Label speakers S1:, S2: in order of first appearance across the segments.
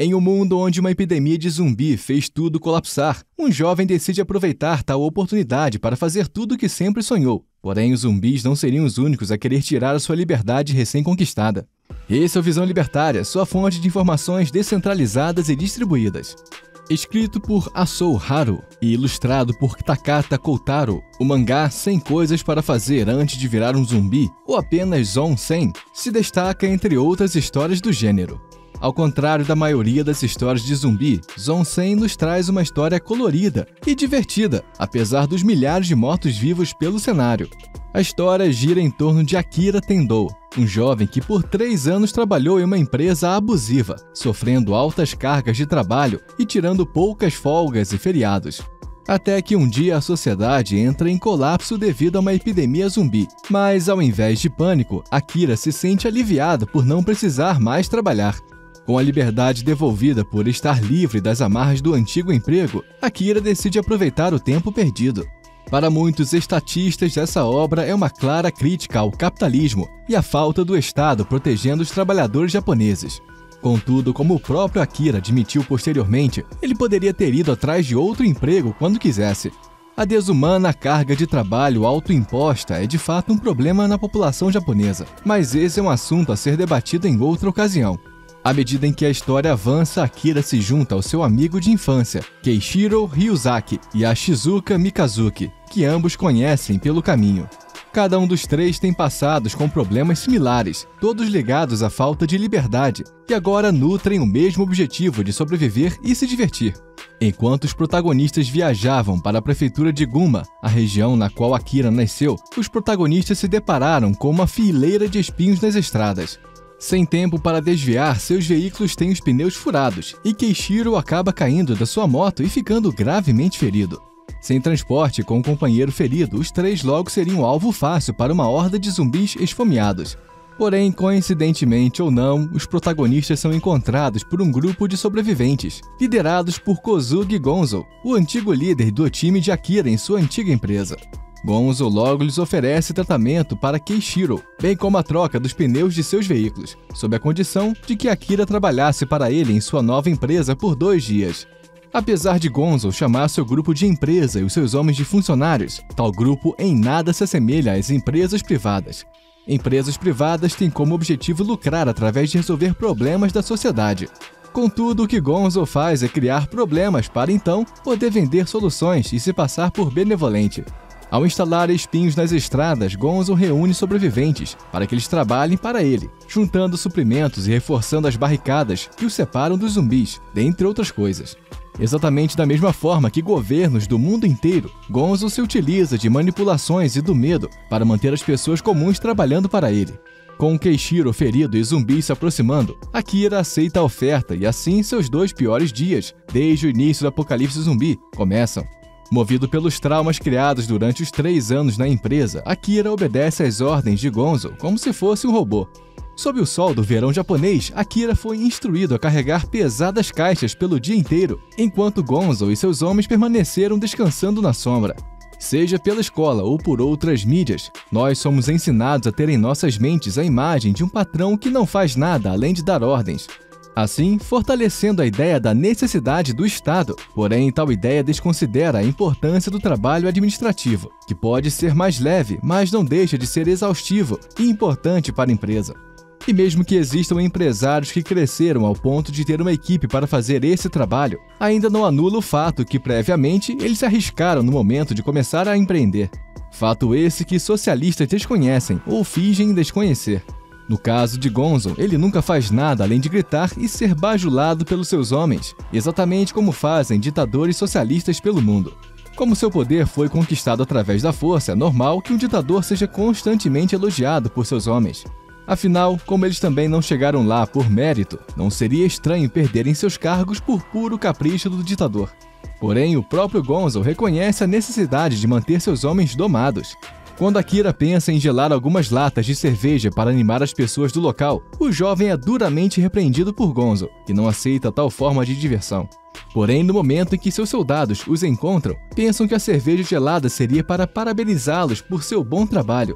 S1: Em um mundo onde uma epidemia de zumbi fez tudo colapsar, um jovem decide aproveitar tal oportunidade para fazer tudo o que sempre sonhou. Porém, os zumbis não seriam os únicos a querer tirar a sua liberdade recém-conquistada. Esse é o Visão Libertária, sua fonte de informações descentralizadas e distribuídas. Escrito por Asou Haru e ilustrado por Takata Koutaro, o mangá 100 Coisas para Fazer Antes de Virar um Zumbi, ou apenas Zon 100, se destaca entre outras histórias do gênero. Ao contrário da maioria das histórias de zumbi, Zon 100 nos traz uma história colorida e divertida, apesar dos milhares de mortos-vivos pelo cenário. A história gira em torno de Akira Tendou, um jovem que por 3 anos trabalhou em uma empresa abusiva, sofrendo altas cargas de trabalho e tirando poucas folgas e feriados. Até que um dia a sociedade entra em colapso devido a uma epidemia zumbi. Mas, ao invés de pânico, Akira se sente aliviado por não precisar mais trabalhar. Com a liberdade devolvida por estar livre das amarras do antigo emprego, Akira decide aproveitar o tempo perdido. Para muitos estatistas, essa obra é uma clara crítica ao capitalismo e à falta do Estado protegendo os trabalhadores japoneses. Contudo, como o próprio Akira admitiu posteriormente, ele poderia ter ido atrás de outro emprego quando quisesse. A desumana carga de trabalho autoimposta é de fato um problema na população japonesa, mas esse é um assunto a ser debatido em outra ocasião. À medida em que a história avança, Akira se junta ao seu amigo de infância, Keishiro Ryuzaki, e a Shizuka Mikazuki, que ambos conhecem pelo caminho. Cada um dos três tem passados com problemas similares, todos ligados à falta de liberdade, e agora nutrem o mesmo objetivo de sobreviver e se divertir. Enquanto os protagonistas viajavam para a prefeitura de Gunma, a região na qual Akira nasceu, os protagonistas se depararam com uma fileira de espinhos nas estradas. Sem tempo para desviar, seus veículos têm os pneus furados e Keishiro acaba caindo da sua moto e ficando gravemente ferido. Sem transporte com o companheiro ferido, os três logo seriam alvo fácil para uma horda de zumbis esfomeados. Porém, coincidentemente ou não, os protagonistas são encontrados por um grupo de sobreviventes, liderados por Kozugi Gonzo, o antigo líder do time de Akira em sua antiga empresa. Gonzo logo lhes oferece tratamento para Keishiro, bem como a troca dos pneus de seus veículos, sob a condição de que Akira trabalhasse para ele em sua nova empresa por 2 dias. Apesar de Gonzo chamar seu grupo de empresa e os seus homens de funcionários, tal grupo em nada se assemelha às empresas privadas. Empresas privadas têm como objetivo lucrar através de resolver problemas da sociedade. Contudo, o que Gonzo faz é criar problemas para então poder vender soluções e se passar por benevolente. Ao instalar espinhos nas estradas, Gonzo reúne sobreviventes para que eles trabalhem para ele, juntando suprimentos e reforçando as barricadas que os separam dos zumbis, dentre outras coisas. Exatamente da mesma forma que governos do mundo inteiro, Gonzo se utiliza de manipulações e do medo para manter as pessoas comuns trabalhando para ele. Com Keishiro ferido e zumbis se aproximando, Akira aceita a oferta e assim seus 2 piores dias, desde o início do apocalipse zumbi, começam. Movido pelos traumas criados durante os 3 anos na empresa, Akira obedece às ordens de Gonzo como se fosse um robô. Sob o sol do verão japonês, Akira foi instruído a carregar pesadas caixas pelo dia inteiro, enquanto Gonzo e seus homens permaneceram descansando na sombra. Seja pela escola ou por outras mídias, nós somos ensinados a ter em nossas mentes a imagem de um patrão que não faz nada além de dar ordens. Assim, fortalecendo a ideia da necessidade do Estado, porém tal ideia desconsidera a importância do trabalho administrativo, que pode ser mais leve, mas não deixa de ser exaustivo e importante para a empresa. E mesmo que existam empresários que cresceram ao ponto de ter uma equipe para fazer esse trabalho, ainda não anula o fato que previamente eles se arriscaram no momento de começar a empreender. Fato esse que socialistas desconhecem ou fingem desconhecer. No caso de Gonzo, ele nunca faz nada além de gritar e ser bajulado pelos seus homens, exatamente como fazem ditadores socialistas pelo mundo. Como seu poder foi conquistado através da força, é normal que um ditador seja constantemente elogiado por seus homens. Afinal, como eles também não chegaram lá por mérito, não seria estranho perderem seus cargos por puro capricho do ditador. Porém, o próprio Gonzo reconhece a necessidade de manter seus homens domados. Quando Akira pensa em gelar algumas latas de cerveja para animar as pessoas do local, o jovem é duramente repreendido por Gonzo, que não aceita tal forma de diversão. Porém, no momento em que seus soldados os encontram, pensam que a cerveja gelada seria para parabenizá-los por seu bom trabalho.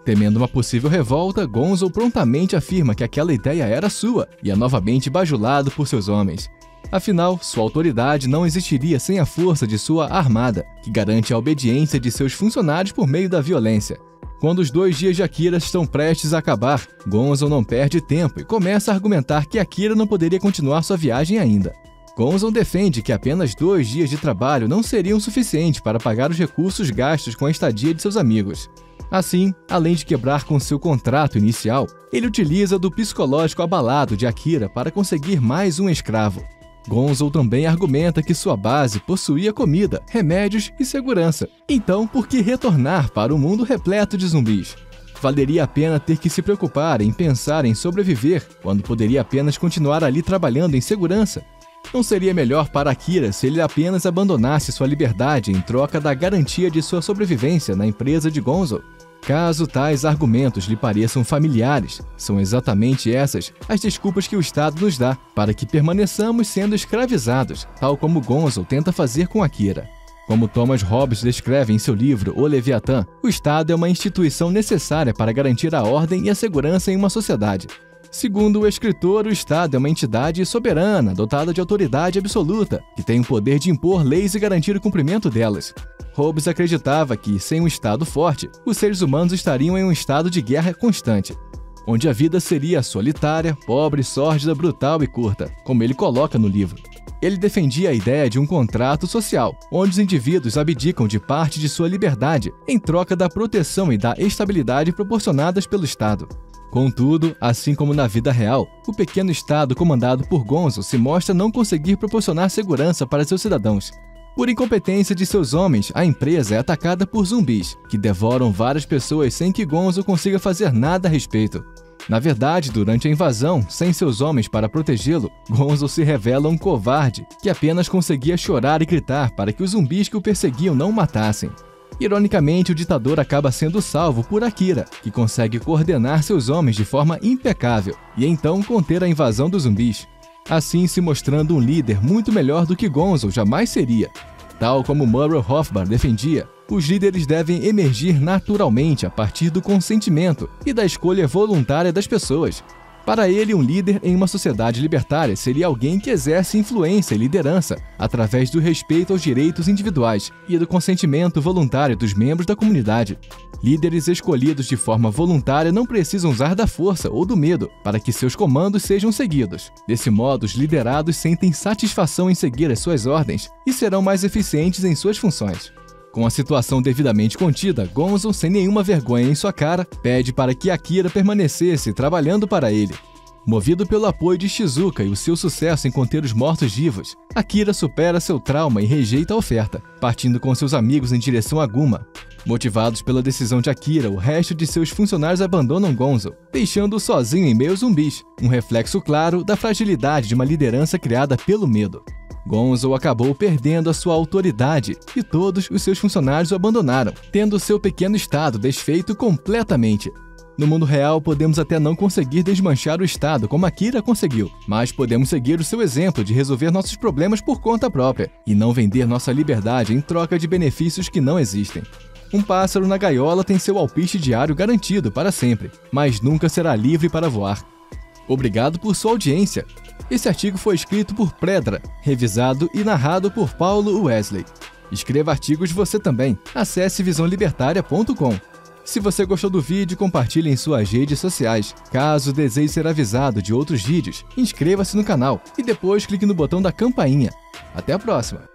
S1: Temendo uma possível revolta, Gonzo prontamente afirma que aquela ideia era sua e é novamente bajulado por seus homens. Afinal, sua autoridade não existiria sem a força de sua armada, que garante a obediência de seus funcionários por meio da violência. Quando os 2 dias de Akira estão prestes a acabar, Gonzo não perde tempo e começa a argumentar que Akira não poderia continuar sua viagem ainda. Gonzo defende que apenas 2 dias de trabalho não seriam suficientes para pagar os recursos gastos com a estadia de seus amigos. Assim, além de quebrar com seu contrato inicial, ele utiliza do psicológico abalado de Akira para conseguir mais um escravo. Gonzo também argumenta que sua base possuía comida, remédios e segurança. Então, por que retornar para um mundo repleto de zumbis? Valeria a pena ter que se preocupar em pensar em sobreviver, quando poderia apenas continuar ali trabalhando em segurança? Não seria melhor para Akira se ele apenas abandonasse sua liberdade em troca da garantia de sua sobrevivência na empresa de Gonzo? Caso tais argumentos lhe pareçam familiares, são exatamente essas as desculpas que o Estado nos dá para que permaneçamos sendo escravizados, tal como Gonzo tenta fazer com Akira. Como Thomas Hobbes descreve em seu livro O Leviatã, o Estado é uma instituição necessária para garantir a ordem e a segurança em uma sociedade. Segundo o escritor, o Estado é uma entidade soberana, dotada de autoridade absoluta, que tem o poder de impor leis e garantir o cumprimento delas. Hobbes acreditava que, sem um Estado forte, os seres humanos estariam em um estado de guerra constante, onde a vida seria solitária, pobre, sórdida, brutal e curta, como ele coloca no livro. Ele defendia a ideia de um contrato social, onde os indivíduos abdicam de parte de sua liberdade em troca da proteção e da estabilidade proporcionadas pelo Estado. Contudo, assim como na vida real, o pequeno Estado comandado por Gonzo se mostra não conseguir proporcionar segurança para seus cidadãos. Por incompetência de seus homens, a empresa é atacada por zumbis, que devoram várias pessoas sem que Gonzo consiga fazer nada a respeito. Na verdade, durante a invasão, sem seus homens para protegê-lo, Gonzo se revela um covarde, que apenas conseguia chorar e gritar para que os zumbis que o perseguiam não o matassem. Ironicamente, o ditador acaba sendo salvo por Akira, que consegue coordenar seus homens de forma impecável e então conter a invasão dos zumbis, assim se mostrando um líder muito melhor do que Gonzo jamais seria. Tal como Murray Rothbard defendia, os líderes devem emergir naturalmente a partir do consentimento e da escolha voluntária das pessoas. Para ele, um líder em uma sociedade libertária seria alguém que exerce influência e liderança através do respeito aos direitos individuais e do consentimento voluntário dos membros da comunidade. Líderes escolhidos de forma voluntária não precisam usar da força ou do medo para que seus comandos sejam seguidos. Desse modo, os liderados sentem satisfação em seguir as suas ordens e serão mais eficientes em suas funções. Com a situação devidamente contida, Gonzo, sem nenhuma vergonha em sua cara, pede para que Akira permanecesse trabalhando para ele. Movido pelo apoio de Shizuka e o seu sucesso em conter os mortos-vivos, Akira supera seu trauma e rejeita a oferta, partindo com seus amigos em direção a Guma. Motivados pela decisão de Akira, o resto de seus funcionários abandonam Gonzo, deixando-o sozinho em meio aos zumbis, um reflexo claro da fragilidade de uma liderança criada pelo medo. Gonzo acabou perdendo a sua autoridade e todos os seus funcionários o abandonaram, tendo seu pequeno estado desfeito completamente. No mundo real, podemos até não conseguir desmanchar o Estado como Akira conseguiu, mas podemos seguir o seu exemplo de resolver nossos problemas por conta própria e não vender nossa liberdade em troca de benefícios que não existem. Um pássaro na gaiola tem seu alpiste diário garantido para sempre, mas nunca será livre para voar. Obrigado por sua audiência. Esse artigo foi escrito por Predra, revisado e narrado por Paulo Wesley. Escreva artigos você também. Acesse visãolibertaria.com. Se você gostou do vídeo, compartilhe em suas redes sociais. Caso deseje ser avisado de outros vídeos, inscreva-se no canal e depois clique no botão da campainha. Até a próxima!